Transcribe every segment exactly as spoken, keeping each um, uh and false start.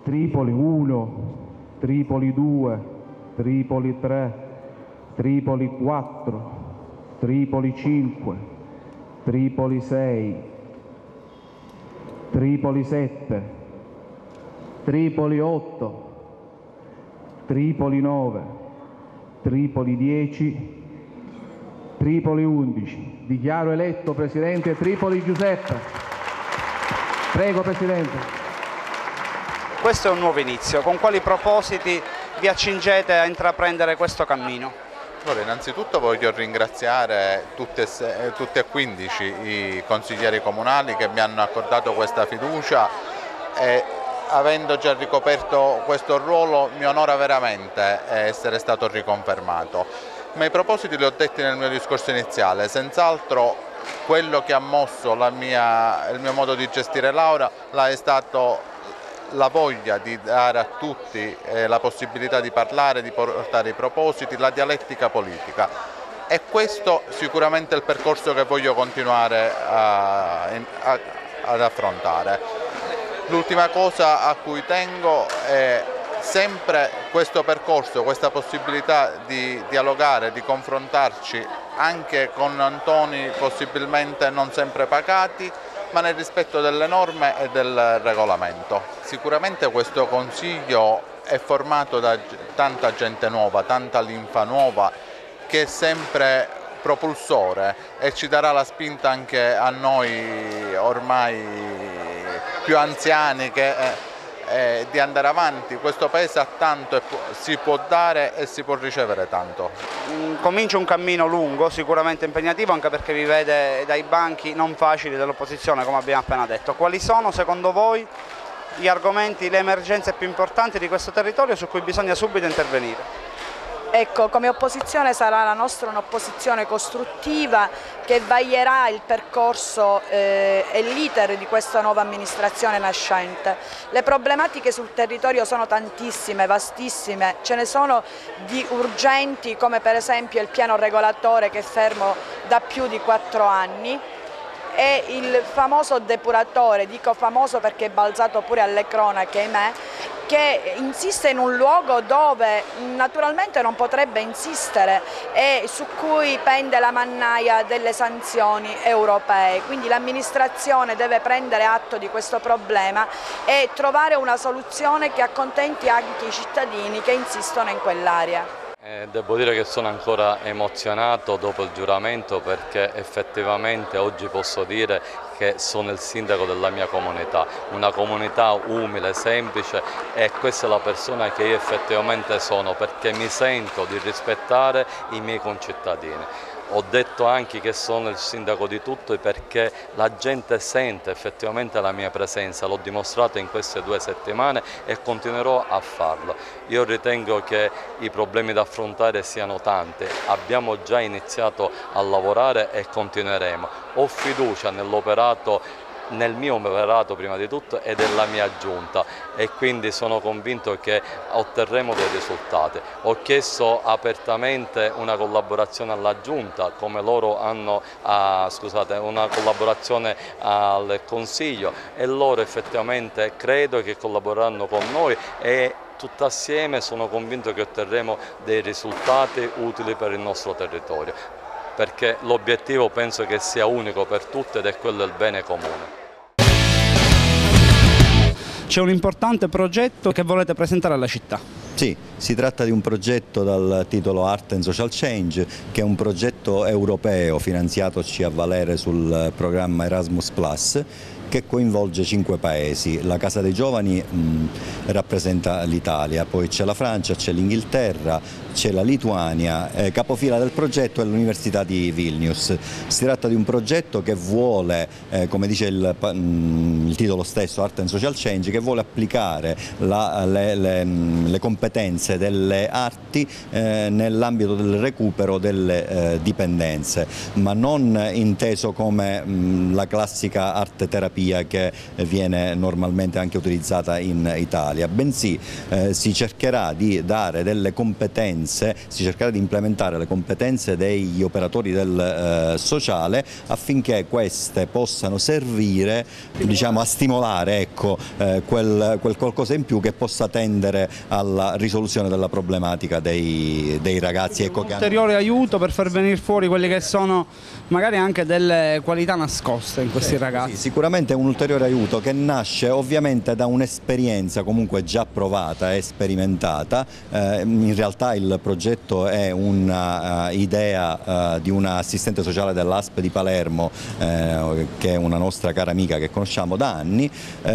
Tripoli uno, Tripoli due, Tripoli tre, Tripoli quattro, Tripoli cinque, Tripoli sei, Tripoli sette, Tripoli otto, Tripoli nove, Tripoli dieci, Tripoli undici. Dichiaro eletto Presidente Tripoli Giuseppe. Prego Presidente. Questo è un nuovo inizio. Con quali propositi vi accingete a intraprendere questo cammino? Allora, innanzitutto voglio ringraziare tutti e, tutti e quindici i consiglieri comunali che mi hanno accordato questa fiducia e avendo già ricoperto questo ruolo mi onora veramente essere stato riconfermato. Ma i propositi li ho detti nel mio discorso iniziale, senz'altro quello che ha mosso la mia, il mio modo di gestire l'Aura è stato la voglia di dare a tutti eh, la possibilità di parlare, di portare i propositi, la dialettica politica. E questo sicuramente è il percorso che voglio continuare a, a, ad affrontare. L'ultima cosa a cui tengo è sempre questo percorso, questa possibilità di dialogare, di confrontarci anche con toni possibilmente non sempre pacati, ma nel rispetto delle norme e del regolamento. Sicuramente questo Consiglio è formato da tanta gente nuova, tanta linfa nuova che è sempre propulsore e ci darà la spinta anche a noi ormai più anziani che, eh, di andare avanti. Questo Paese ha tanto e si può dare e si può ricevere tanto. Comincia un cammino lungo, sicuramente impegnativo, anche perché vi vede dai banchi non facili dell'opposizione, come abbiamo appena detto. Quali sono secondo voi gli argomenti, le emergenze più importanti di questo territorio su cui bisogna subito intervenire? Ecco, come opposizione sarà la nostra un'opposizione costruttiva che vaglierà il percorso eh, e l'iter di questa nuova amministrazione nascente. Le problematiche sul territorio sono tantissime, vastissime, ce ne sono di urgenti come per esempio il piano regolatore che è fermo da più di quattro anni, e il famoso depuratore, dico famoso perché è balzato pure alle cronache, ahimè, che insiste in un luogo dove naturalmente non potrebbe insistere e su cui pende la mannaia delle sanzioni europee. Quindi l'amministrazione deve prendere atto di questo problema e trovare una soluzione che accontenti anche i cittadini che insistono in quell'area. Eh, devo dire che sono ancora emozionato dopo il giuramento, perché effettivamente oggi posso dire che sono il sindaco della mia comunità, una comunità umile, semplice, e questa è la persona che io effettivamente sono, perché mi sento di rispettare i miei concittadini. Ho detto anche che sono il sindaco di tutti perché la gente sente effettivamente la mia presenza, l'ho dimostrato in queste due settimane e continuerò a farlo. Io ritengo che i problemi da affrontare siano tanti, abbiamo già iniziato a lavorare e continueremo. Ho fiducia nell'operato, nel mio operato prima di tutto e della mia giunta, e quindi sono convinto che otterremo dei risultati. Ho chiesto apertamente una collaborazione alla giunta, come loro hanno ah, scusate, una collaborazione al Consiglio, e loro effettivamente credo che collaboreranno con noi, e tutti assieme sono convinto che otterremo dei risultati utili per il nostro territorio, perché l'obiettivo penso che sia unico per tutti ed è quello del bene comune. C'è un importante progetto che volete presentare alla città. Sì, si tratta di un progetto dal titolo Art and Social Change, che è un progetto europeo finanziatoci a valere sul programma Erasmus plus, che coinvolge cinque paesi. La Casa dei Giovani mh, rappresenta l'Italia, poi c'è la Francia, c'è l'Inghilterra, c'è la Lituania, eh, capofila del progetto è l'Università di Vilnius. Si tratta di un progetto che vuole, eh, come dice il, mh, il titolo stesso, Art and Social Change, che vuole applicare la, le, le, le competenze delle arti eh, nell'ambito del recupero delle eh, dipendenze, ma non inteso come mh, la classica arte terapia terapia che viene normalmente anche utilizzata in Italia, bensì eh, si cercherà di dare delle competenze, si cercherà di implementare le competenze degli operatori del eh, sociale affinché queste possano servire, diciamo, a stimolare, ecco, eh, quel, quel qualcosa in più che possa tendere alla risoluzione della problematica dei, dei ragazzi. Ecco, un ulteriore aiuto per far venire fuori quelle che sono magari anche delle qualità nascoste in questi ragazzi. Sì, sicuramente è un ulteriore aiuto che nasce ovviamente da un'esperienza comunque già provata e sperimentata. Eh, in realtà il progetto è un'idea uh, di una assistente sociale dell'A S P di Palermo, eh, che è una nostra cara amica che conosciamo da anni,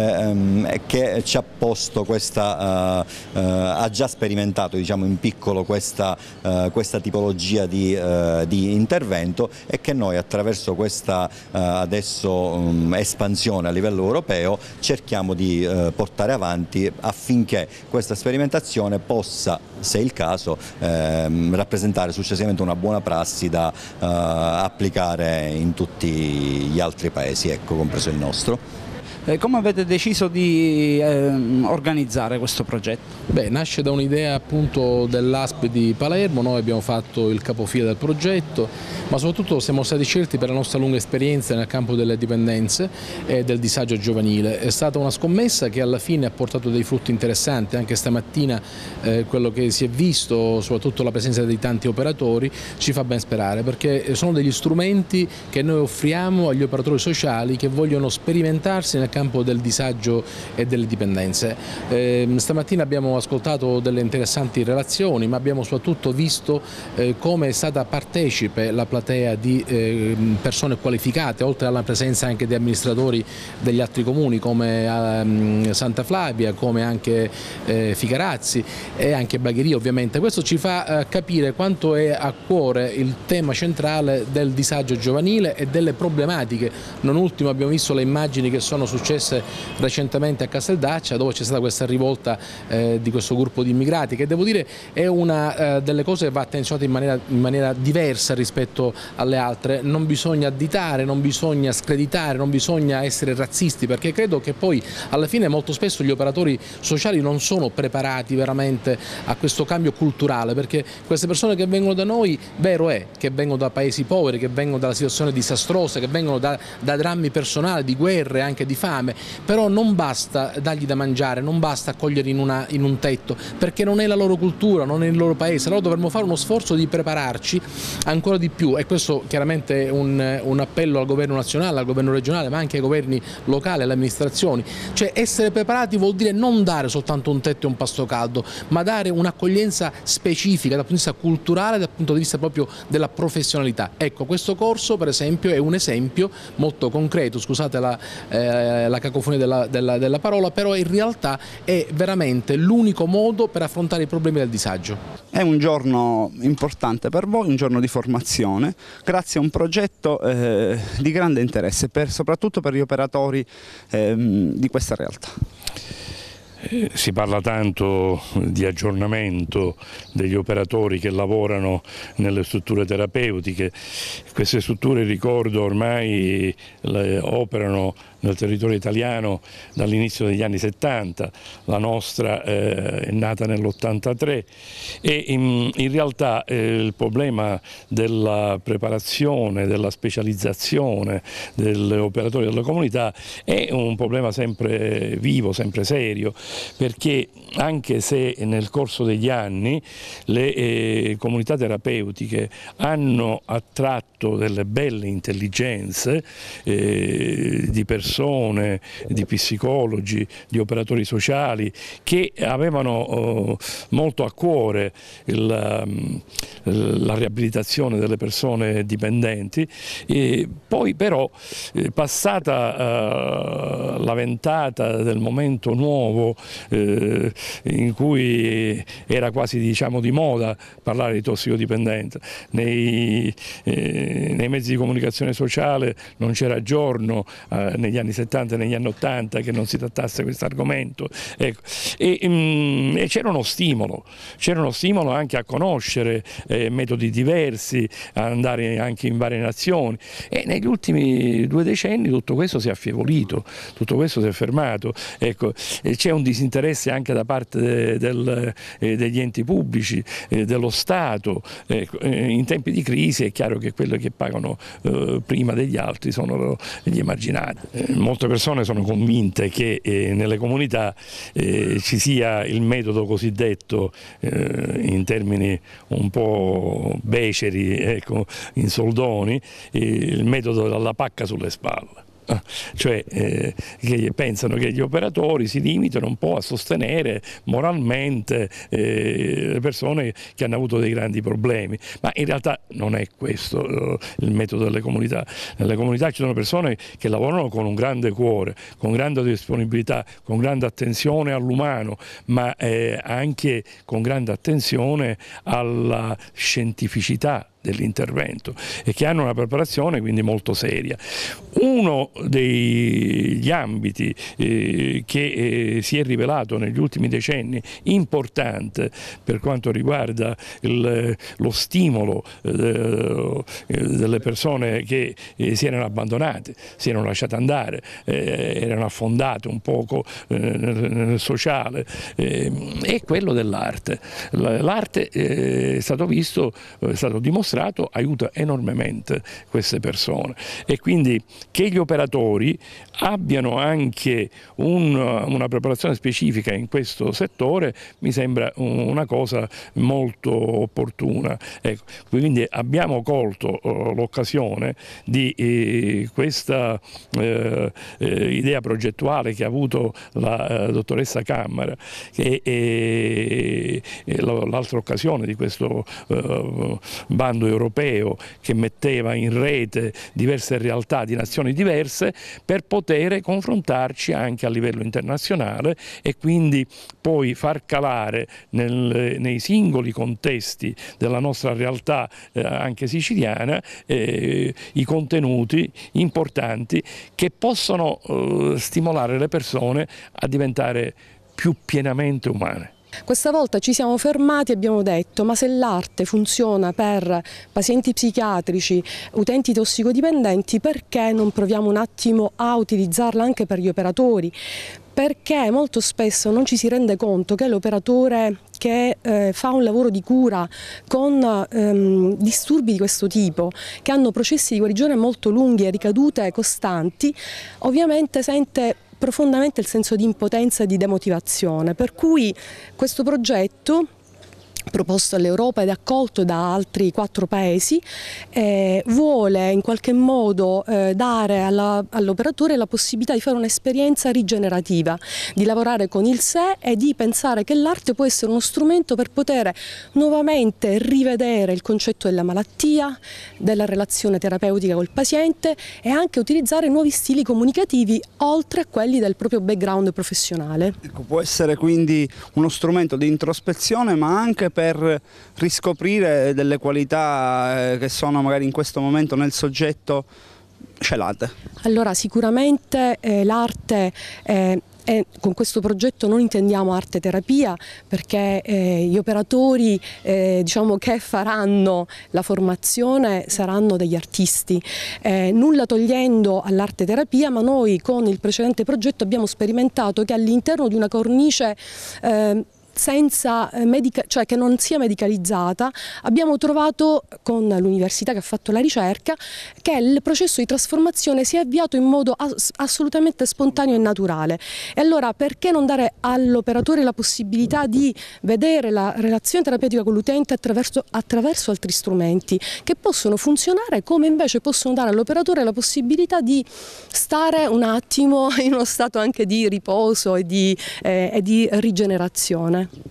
eh, che ci ha posto questa, uh, uh, ha già sperimentato, diciamo, in piccolo questa, uh, questa tipologia di, uh, di intervento, e che noi attraverso questa uh, adesso um, espansione a livello europeo cerchiamo di uh, portare avanti affinché questa sperimentazione possa, se è il caso, ehm, rappresentare successivamente una buona prassi da uh, applicare in tutti gli altri paesi, ecco, compreso il nostro. Eh, come avete deciso di eh, organizzare questo progetto? Beh, nasce da un'idea appunto dell'A S P di Palermo. Noi abbiamo fatto il capofila del progetto, ma soprattutto siamo stati scelti per la nostra lunga esperienza nel campo delle dipendenze e del disagio giovanile. È stata una scommessa che alla fine ha portato dei frutti interessanti. Anche stamattina eh, quello che si è visto, soprattutto la presenza di tanti operatori, ci fa ben sperare, perché sono degli strumenti che noi offriamo agli operatori sociali che vogliono sperimentarsi nel campo del disagio e delle dipendenze. Eh, stamattina abbiamo ascoltato delle interessanti relazioni, ma abbiamo soprattutto visto eh, come è stata partecipe la platea di eh, persone qualificate, oltre alla presenza anche di amministratori degli altri comuni come eh, Santa Flavia, come anche eh, Figarazzi e anche Bagheria ovviamente. Questo ci fa eh, capire quanto è a cuore il tema centrale del disagio giovanile e delle problematiche. Non ultimo abbiamo visto le immagini che sono successe recentemente a Casteldaccia, dove c'è stata questa rivolta eh, di questo gruppo di immigrati, che devo dire è una eh, delle cose che va attenzionata in maniera, in maniera diversa rispetto alle altre. Non bisogna additare, non bisogna screditare, non bisogna essere razzisti, perché credo che poi alla fine molto spesso gli operatori sociali non sono preparati veramente a questo cambio culturale, perché queste persone che vengono da noi, vero è che vengono da paesi poveri, che vengono dalla situazione disastrosa, che vengono da, da drammi personali, di guerre, anche di fame, però non basta dargli da mangiare, non basta accoglierli in, una, in un tetto, perché non è la loro cultura, non è il loro paese. Allora dovremmo fare uno sforzo di prepararci ancora di più, e questo chiaramente è un, un appello al governo nazionale, al governo regionale, ma anche ai governi locali, alle amministrazioni. Cioè, essere preparati vuol dire non dare soltanto un tetto e un pasto caldo, ma dare un'accoglienza specifica dal punto di vista culturale, dal punto di vista proprio della professionalità. Ecco, questo corso per esempio è un esempio molto concreto, scusate la, eh, la cacofonia della, della, della parola, però in realtà è veramente l'unico modo per affrontare i problemi del disagio. È un giorno importante per voi, un giorno di formazione, grazie a un progetto eh, di grande interesse, per, soprattutto per gli operatori eh, di questa realtà. Si parla tanto di aggiornamento degli operatori che lavorano nelle strutture terapeutiche. Queste strutture, ricordo, ormai le operano nel territorio italiano dall'inizio degli anni settanta, la nostra eh, è nata nell'ottantatré, e in, in realtà eh, il problema della preparazione, della specializzazione degli operatori della comunità è un problema sempre vivo, sempre serio, perché anche se nel corso degli anni le eh, comunità terapeutiche hanno attratto delle belle intelligenze eh, di persone, di psicologi, di operatori sociali che avevano oh, molto a cuore il, la riabilitazione delle persone dipendenti, e poi però eh, passata uh, la ventata del momento nuovo eh, in cui era quasi, diciamo, di moda parlare di tossicodipendenza, nei, eh, nei mezzi di comunicazione sociale non c'era giorno eh, negli anni anni settanta e negli anni ottanta che non si trattasse questo argomento, ecco. E, um, e c'era uno stimolo, c'era uno stimolo anche a conoscere eh, metodi diversi, a andare anche in varie nazioni, e negli ultimi due decenni tutto questo si è affievolito, tutto questo si è fermato, ecco. C'è un disinteresse anche da parte de, del, eh, degli enti pubblici, eh, dello Stato, ecco. eh, in tempi di crisi è chiaro che quello che pagano eh, prima degli altri sono gli emarginati. Eh, molte persone sono convinte che eh, nelle comunità eh, ci sia il metodo cosiddetto, eh, in termini un po' beceri, ecco, in soldoni, eh, il metodo della pacca sulle spalle. Cioè eh, che pensano che gli operatori si limitano un po' a sostenere moralmente eh, le persone che hanno avuto dei grandi problemi, ma in realtà non è questo eh, il metodo delle comunità. Nelle comunità ci sono persone che lavorano con un grande cuore, con grande disponibilità, con grande attenzione all'umano, ma eh, anche con grande attenzione alla scientificità dell'intervento, e che hanno una preparazione quindi molto seria. Uno degli ambiti eh, che eh, si è rivelato negli ultimi decenni importante per quanto riguarda il, lo stimolo eh, delle persone che eh, si erano abbandonate, si erano lasciate andare, eh, erano affondate un poco eh, nel, nel sociale, eh, è quello dell'arte. L'arte eh, è stato visto, è stato dimostrato aiuta enormemente queste persone, e quindi che gli operatori abbiano anche un, una preparazione specifica in questo settore mi sembra una cosa molto opportuna. Ecco, quindi abbiamo colto uh, l'occasione di eh, questa eh, eh, idea progettuale che ha avuto la uh, dottoressa Cammara, che è l'altra occasione di questo uh, bando europeo che metteva in rete diverse realtà di nazioni diverse per poter confrontarci anche a livello internazionale, e quindi poi far calare nel, nei singoli contesti della nostra realtà eh, anche siciliana eh, i contenuti importanti che possono eh, stimolare le persone a diventare più pienamente umane. Questa volta ci siamo fermati e abbiamo detto: ma se l'arte funziona per pazienti psichiatrici, utenti tossicodipendenti, perché non proviamo un attimo a utilizzarla anche per gli operatori? Perché molto spesso non ci si rende conto che l'operatore che eh, fa un lavoro di cura con ehm, disturbi di questo tipo, che hanno processi di guarigione molto lunghi e ricadute costanti, ovviamente sente profondamente il senso di impotenza e di demotivazione, per cui questo progetto, proposto all'Europa ed accolto da altri quattro paesi, eh, vuole in qualche modo eh, dare all'operatore la possibilità di fare un'esperienza rigenerativa, di lavorare con il sé e di pensare che l'arte può essere uno strumento per poter nuovamente rivedere il concetto della malattia, della relazione terapeutica col paziente, e anche utilizzare nuovi stili comunicativi oltre a quelli del proprio background professionale. Ecco, può essere quindi uno strumento di introspezione, ma anche per riscoprire delle qualità che sono magari in questo momento nel soggetto celate. Allora, sicuramente eh, l'arte eh, E con questo progetto non intendiamo arte terapia, perché eh, gli operatori eh, diciamo che faranno la formazione saranno degli artisti, eh, nulla togliendo all'arte terapia, ma noi con il precedente progetto abbiamo sperimentato che all'interno di una cornice eh, senza medica, cioè che non sia medicalizzata, abbiamo trovato con l'università che ha fatto la ricerca che il processo di trasformazione si è avviato in modo ass assolutamente spontaneo e naturale. E allora perché non dare all'operatore la possibilità di vedere la relazione terapeutica con l'utente attraverso, attraverso altri strumenti che possono funzionare, come invece possono dare all'operatore la possibilità di stare un attimo in uno stato anche di riposo e di, eh, e di rigenerazione.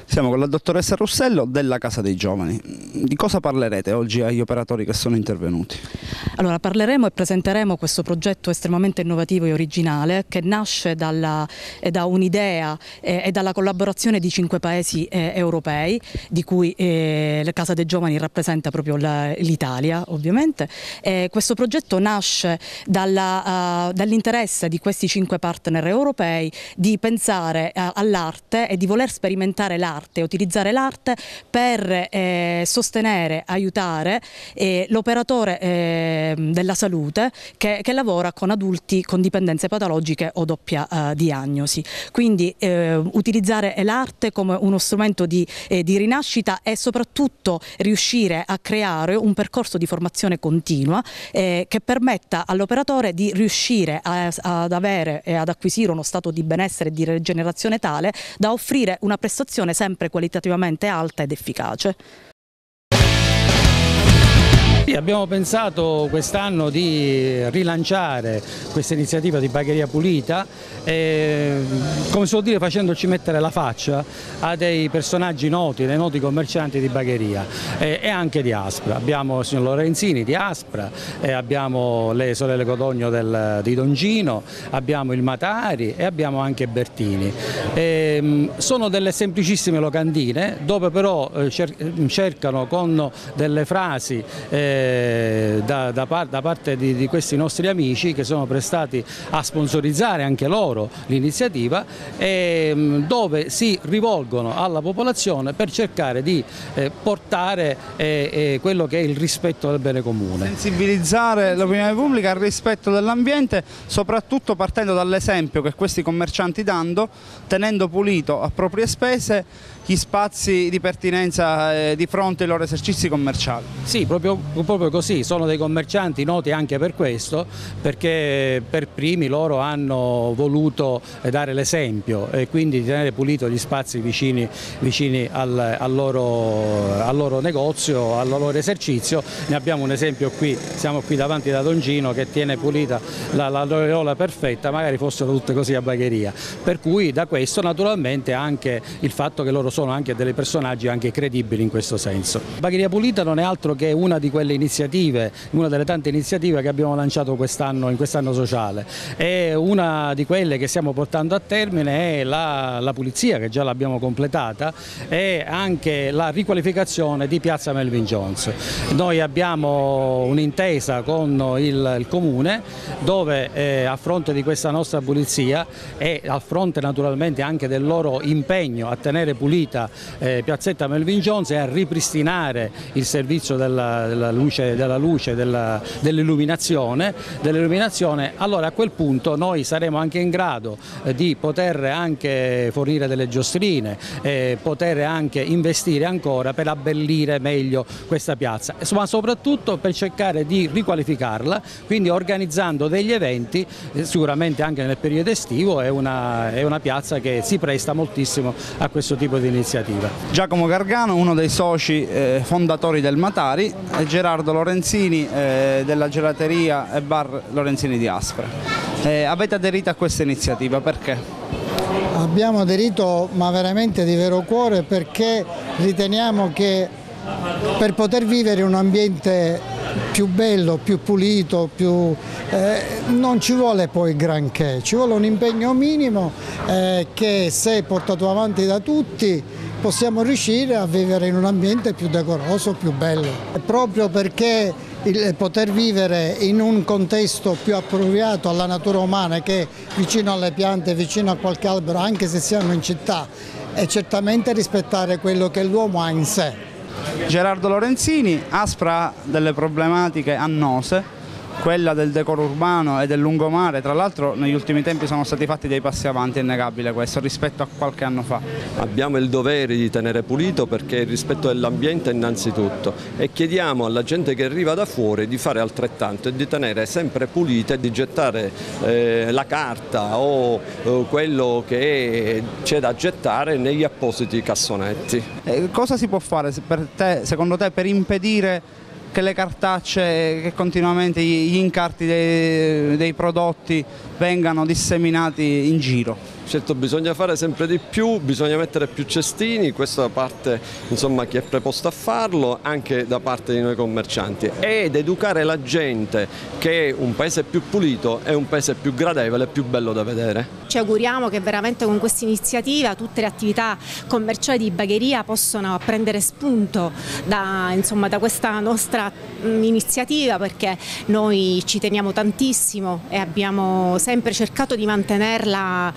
Siamo con la dottoressa Russello della Casa dei Giovani. Di cosa parlerete oggi agli operatori che sono intervenuti? Allora, parleremo e presenteremo questo progetto estremamente innovativo e originale che nasce dalla, eh, da un'idea eh, e dalla collaborazione di cinque paesi eh, europei, di cui eh, la Casa dei Giovani rappresenta proprio l'Italia, ovviamente. Eh, questo progetto nasce dalla, uh, dall'interesse di questi cinque partner europei di pensare uh, all'arte e di voler sperimentare l'arte, utilizzare l'arte per eh, sostenere, aiutare eh, l'operatore eh, della salute che, che lavora con adulti con dipendenze patologiche o doppia uh, diagnosi. Quindi eh, utilizzare l'arte come uno strumento di, eh, di rinascita e soprattutto riuscire a creare un percorso di formazione continua eh, che permetta all'operatore di riuscire a, ad avere e ad acquisire uno stato di benessere e di rigenerazione tale da offrire una prestazione sempre qualitativamente alta ed efficace. Sì, abbiamo pensato quest'anno di rilanciare questa iniziativa di Bagheria Pulita, e, come si può dire, facendoci mettere la faccia a dei personaggi noti, dei noti commercianti di Bagheria e, e anche di Aspra. Abbiamo il signor Lorenzini di Aspra, e abbiamo le sorelle Codogno del, di Dongino, abbiamo il Matari e abbiamo anche Bertini. E, sono delle semplicissime locandine dove però eh, cercano con delle frasi eh, Da, da, da parte di, di questi nostri amici che sono prestati a sponsorizzare anche loro l'iniziativa, e dove si rivolgono alla popolazione per cercare di eh, portare eh, eh, quello che è il rispetto del bene comune. Sensibilizzare l'opinione pubblica al rispetto dell'ambiente, soprattutto partendo dall'esempio che questi commercianti danno, tenendo pulito a proprie spese gli spazi di pertinenza eh, di fronte ai loro esercizi commerciali. Sì, proprio, proprio così, sono dei commercianti noti anche per questo, perché per primi loro hanno voluto dare l'esempio e quindi tenere pulito gli spazi vicini, vicini al, al, loro, al loro negozio, al loro esercizio. Ne abbiamo un esempio qui, siamo qui davanti da Dongino che tiene pulita la, la l'aureola perfetta, magari fossero tutte così a Bagheria. Per cui da questo naturalmente anche il fatto che loro sono anche dei personaggi anche credibili in questo senso. Bagheria Pulita non è altro che una di quelle iniziative, una delle tante iniziative che abbiamo lanciato quest'anno in quest'anno sociale, e una di quelle che stiamo portando a termine è la, la pulizia, che già l'abbiamo completata, e anche la riqualificazione di Piazza Melvin Jones. Noi abbiamo un'intesa con il, il Comune dove eh, a fronte di questa nostra pulizia e a fronte naturalmente anche del loro impegno a tenere pulita eh, Piazzetta Melvin Jones e a ripristinare il servizio della, della luce, della luce della, dell'illuminazione, dell'illuminazione, allora a quel punto noi saremo anche in grado eh, di poter anche fornire delle giostrine, eh, poter anche investire ancora per abbellire meglio questa piazza, ma soprattutto per cercare di riqualificarla, quindi organizzando degli eventi, eh, sicuramente anche nel periodo estivo. È una, è una piazza che si presta moltissimo a questo tipo di iniziativa. Giacomo Gargano, uno dei soci eh, fondatori del Matari, e Gerardo Lorenzini eh, della gelateria e bar Lorenzini di Aspra. Eh, avete aderito a questa iniziativa, perché? Abbiamo aderito, ma veramente di vero cuore, perché riteniamo che per poter vivere un ambiente più bello, più pulito, più, eh, non ci vuole poi granché, ci vuole un impegno minimo eh, che, se portato avanti da tutti, possiamo riuscire a vivere in un ambiente più decoroso, più bello. E proprio perché il poter vivere in un contesto più appropriato alla natura umana, che è vicino alle piante, vicino a qualche albero, anche se siamo in città, è certamente rispettare quello che l'uomo ha in sé. Gerardo Lorenzini, Aspra ha delle problematiche annose, quella del decoro urbano e del lungomare. Tra l'altro negli ultimi tempi sono stati fatti dei passi avanti, è innegabile questo, rispetto a qualche anno fa. Abbiamo il dovere di tenere pulito, perché il rispetto dell'ambiente innanzitutto, e chiediamo alla gente che arriva da fuori di fare altrettanto e di tenere sempre pulite e di gettare eh, la carta o eh, quello che c'è da gettare negli appositi cassonetti. E cosa si può fare per te, secondo te, per impedire che le cartacce, che continuamente gli incarti dei, dei prodotti vengano disseminati in giro? certo bisogna fare sempre di più, bisogna mettere più cestini, questa da parte insomma chi è preposto a farlo, anche da parte di noi commercianti, ed educare la gente che un paese più pulito è un paese più gradevole e più bello da vedere. Ci auguriamo che veramente con questa iniziativa tutte le attività commerciali di Bagheria possano prendere spunto da, insomma, da questa nostra iniziativa, perché noi ci teniamo tantissimo e abbiamo sempre cercato di mantenerla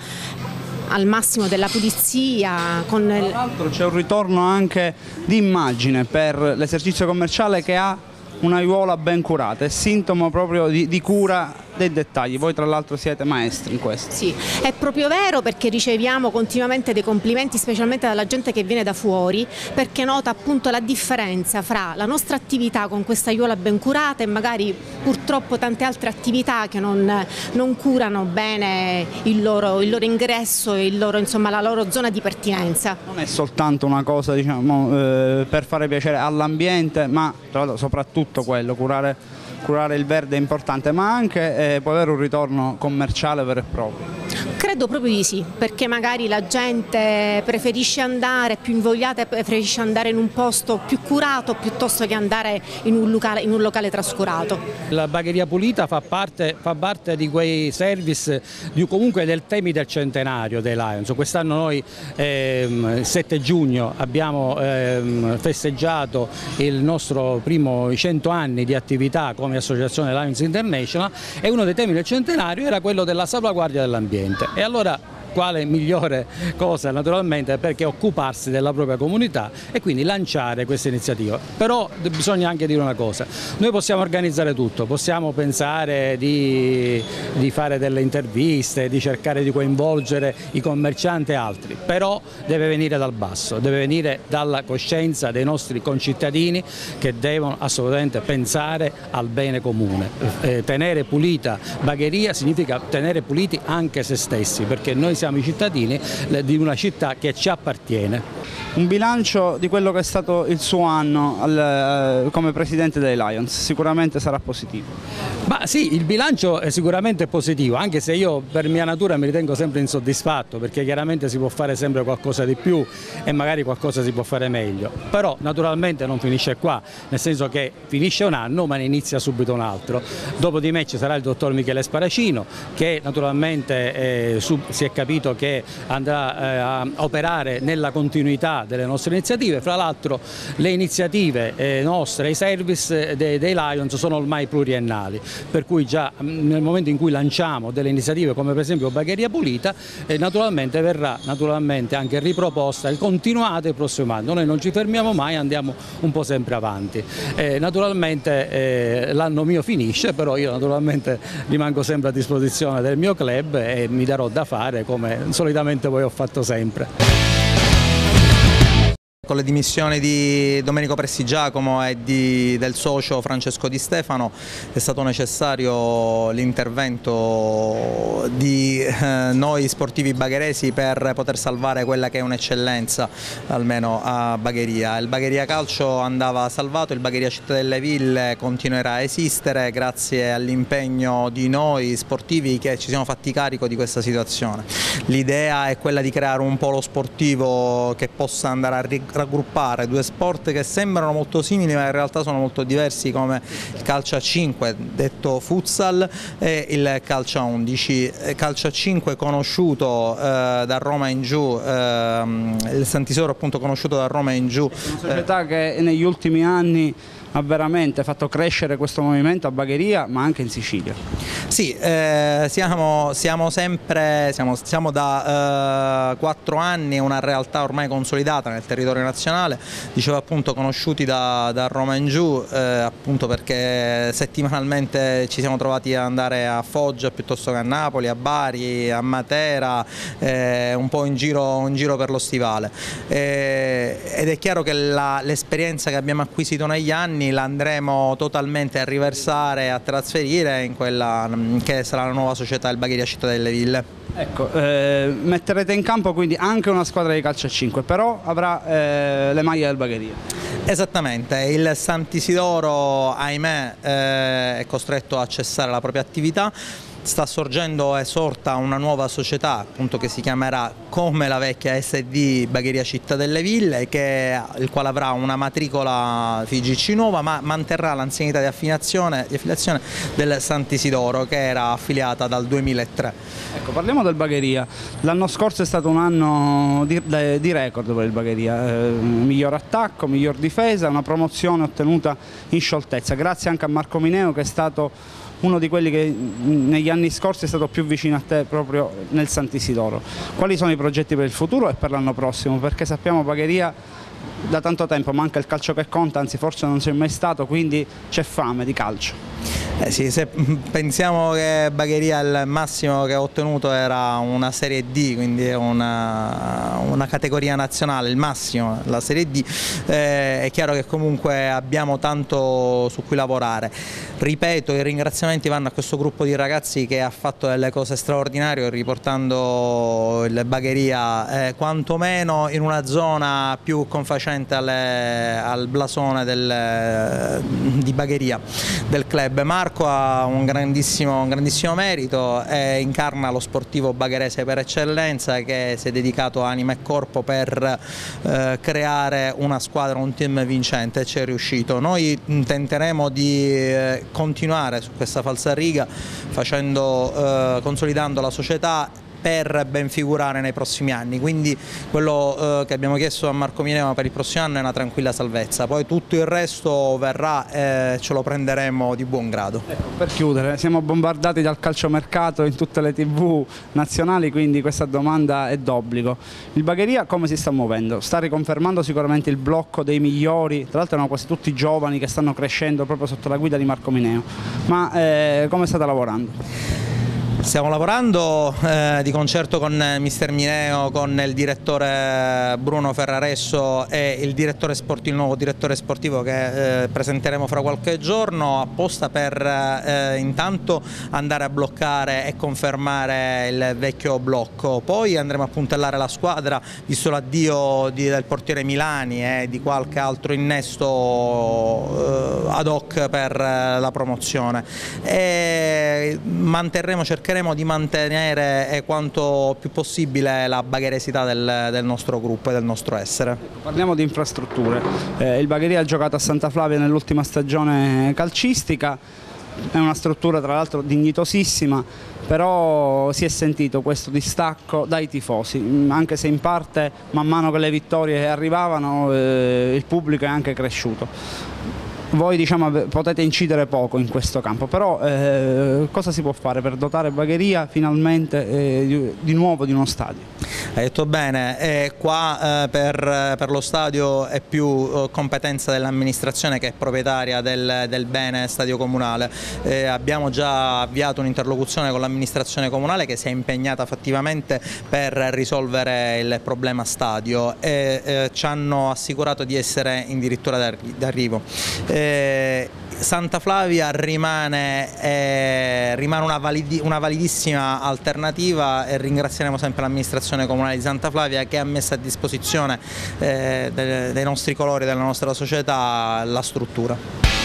al massimo della pulizia. Con Tra l'altro c'è un ritorno anche di immagine per l'esercizio commerciale che ha una aiuola ben curata, è sintomo proprio di, di cura dei dettagli. Voi tra l'altro siete maestri in questo. Sì, è proprio vero, perché riceviamo continuamente dei complimenti, specialmente dalla gente che viene da fuori, perché nota appunto la differenza fra la nostra attività con questa aiuola ben curata e magari purtroppo tante altre attività che non, non curano bene il loro, il loro ingresso e il loro, insomma, la loro zona di pertinenza. Non è soltanto una cosa, diciamo, eh, per fare piacere all'ambiente, ma tra l'altro soprattutto quello, curare curare il verde è importante, ma anche eh, può avere un ritorno commerciale vero e proprio. Credo proprio di sì, perché magari la gente preferisce andare, più invogliata, preferisce andare in un posto più curato piuttosto che andare in un locale, in un locale trascurato. La Bagheria Pulita fa parte, fa parte di quei service, di, comunque del temi del centenario dei Lions. Quest'anno noi ehm, il sette giugno abbiamo ehm, festeggiato il nostro primo cento anni di attività come associazione Lions International, e uno dei temi del centenario era quello della salvaguardia dell'ambiente. E allora quale migliore cosa naturalmente perché occuparsi della propria comunità e quindi lanciare questa iniziativa. Però bisogna anche dire una cosa: noi possiamo organizzare tutto, possiamo pensare di, di fare delle interviste, di cercare di coinvolgere i commercianti e altri, però deve venire dal basso, deve venire dalla coscienza dei nostri concittadini, che devono assolutamente pensare al bene comune. Eh, tenere pulita Bagheria significa tenere puliti anche se stessi, perché noi siamo i cittadini di una città che ci appartiene. Un bilancio di quello che è stato il suo anno al, eh, come presidente dei Lions sicuramente sarà positivo. Ma sì, il bilancio è sicuramente positivo, anche se io per mia natura mi ritengo sempre insoddisfatto, perché chiaramente si può fare sempre qualcosa di più e magari qualcosa si può fare meglio. Però naturalmente non finisce qua, nel senso che finisce un anno ma ne inizia subito un altro. Dopo di me ci sarà il dottor Michele Sparacino, che naturalmente eh, su, si è capito che andrà eh, a operare nella continuità delle nostre iniziative. Fra l'altro le iniziative eh, nostre, i service dei, dei Lions sono ormai pluriennali, per cui già nel momento in cui lanciamo delle iniziative come per esempio Bagheria Pulita, eh, naturalmente verrà naturalmente anche riproposta e continuata il prossimo anno. Noi non ci fermiamo mai, andiamo un po' sempre avanti. Eh, naturalmente eh, l'anno mio finisce, però io naturalmente rimango sempre a disposizione del mio club e mi darò da fare come solitamente poi ho fatto sempre. Con le dimissioni di Domenico Prestigiacomo e di, del socio Francesco Di Stefano è stato necessario l'intervento di eh, noi sportivi bagheresi per poter salvare quella che è un'eccellenza almeno a Bagheria. Il Bagheria Calcio andava salvato, il Bagheria Città delle Ville continuerà a esistere grazie all'impegno di noi sportivi che ci siamo fatti carico di questa situazione. L'idea è quella di creare un polo sportivo che possa andare a raggruppare due sport che sembrano molto simili ma in realtà sono molto diversi, come il calcio a cinque detto futsal e il calcio a undici. Calcio a cinque conosciuto eh, da Roma in giù, eh, il Santisoro appunto conosciuto da Roma in giù. Una società che negli ultimi anni ha veramente fatto crescere questo movimento a Bagheria ma anche in Sicilia. Sì, eh, siamo, siamo sempre, siamo, siamo da quattro eh, anni una realtà ormai consolidata nel territorio nazionale, dicevo appunto conosciuti da, da Roma in giù, eh, appunto perché settimanalmente ci siamo trovati ad andare a Foggia piuttosto che a Napoli, a Bari, a Matera, eh, un po' in giro, in giro per lo stivale. Eh, ed è chiaro che l'esperienza che abbiamo acquisito negli anni la andremo totalmente a riversare, a trasferire in quella che sarà la nuova società del Bagheria Città delle Ville. Ecco, eh, metterete in campo quindi anche una squadra di calcio a cinque, però avrà eh, le maglie del Bagheria. Esattamente, il Santisidoro ahimè eh, è costretto a cessare la propria attività. sta sorgendo e sorta una nuova società appunto che si chiamerà come la vecchia S D Bagheria Città delle Ville, che, il quale avrà una matricola F I G C nuova ma manterrà l'anzianità di affiliazione, di affiliazione del Sant'Isidoro che era affiliata dal duemilatré. Ecco, parliamo del Bagheria. L'anno scorso è stato un anno di, di record per il Bagheria, eh, miglior attacco, miglior difesa, una promozione ottenuta in scioltezza, grazie anche a Marco Mineo che è stato uno di quelli che negli anni scorsi è stato più vicino a te proprio nel Sant'Isidoro. Quali sono i progetti per il futuro e per l'anno prossimo? Perché sappiamo Bagheria da tanto tempo manca il calcio che conta, anzi forse non c'è mai stato, quindi c'è fame di calcio. Eh sì, se pensiamo che Bagheria il massimo che ha ottenuto era una Serie D, quindi una, una categoria nazionale, il massimo, la Serie D, eh, è chiaro che comunque abbiamo tanto su cui lavorare. Ripeto, i ringraziamenti vanno a questo gruppo di ragazzi che ha fatto delle cose straordinarie riportando il Bagheria eh, quantomeno in una zona più confacente alle, al blasone del, di Bagheria, del club. Marco ha un grandissimo, un grandissimo merito e incarna lo sportivo bagherese per eccellenza che si è dedicato anima e corpo per eh, creare una squadra, un team vincente e ci è riuscito. Noi tenteremo di eh, continuare su questa falsariga facendo, eh, consolidando la società per ben figurare nei prossimi anni, quindi quello eh, che abbiamo chiesto a Marco Mineo per il prossimo anno è una tranquilla salvezza, poi tutto il resto verrà e ce lo prenderemo di buon grado. Ecco, per chiudere, siamo bombardati dal calciomercato in tutte le tivù nazionali, quindi questa domanda è d'obbligo. Il Bagheria come si sta muovendo? Sta riconfermando sicuramente il blocco dei migliori, tra l'altro erano quasi tutti giovani che stanno crescendo proprio sotto la guida di Marco Mineo, ma eh, come state lavorando? Stiamo lavorando eh, di concerto con mister Mineo, con il direttore Bruno Ferraresso e il, direttore sportivo, il nuovo direttore sportivo che eh, presenteremo fra qualche giorno, apposta per eh, intanto andare a bloccare e confermare il vecchio blocco. Poi andremo a puntellare la squadra, visto l'addio del portiere Milani e di qualche altro innesto eh, ad hoc per eh, la promozione. E manterremo, cercheremo di mantenere quanto più possibile la bagheresità del, del nostro gruppo e del nostro essere. Parliamo di infrastrutture. Eh, il Bagheria ha giocato a Santa Flavia nell'ultima stagione calcistica, è una struttura tra l'altro dignitosissima, però si è sentito questo distacco dai tifosi, anche se in parte man mano che le vittorie arrivavano eh, il pubblico è anche cresciuto. Voi diciamo, potete incidere poco in questo campo, però eh, cosa si può fare per dotare Bagheria finalmente eh, di, di nuovo di uno stadio? Hai detto bene, eh, qua eh, per, per lo stadio è più eh, competenza dell'amministrazione che è proprietaria del, del bene stadio comunale. Eh, abbiamo già avviato un'interlocuzione con l'amministrazione comunale che si è impegnata fattivamente per risolvere il problema stadio e eh, ci hanno assicurato di essere addirittura d'arrivo. Eh, Santa Flavia rimane, eh, rimane una, validi, una validissima alternativa e ringrazieremo sempre l'amministrazione comunale di Santa Flavia che ha messo a disposizione eh, dei, dei nostri colori, della nostra società, la struttura.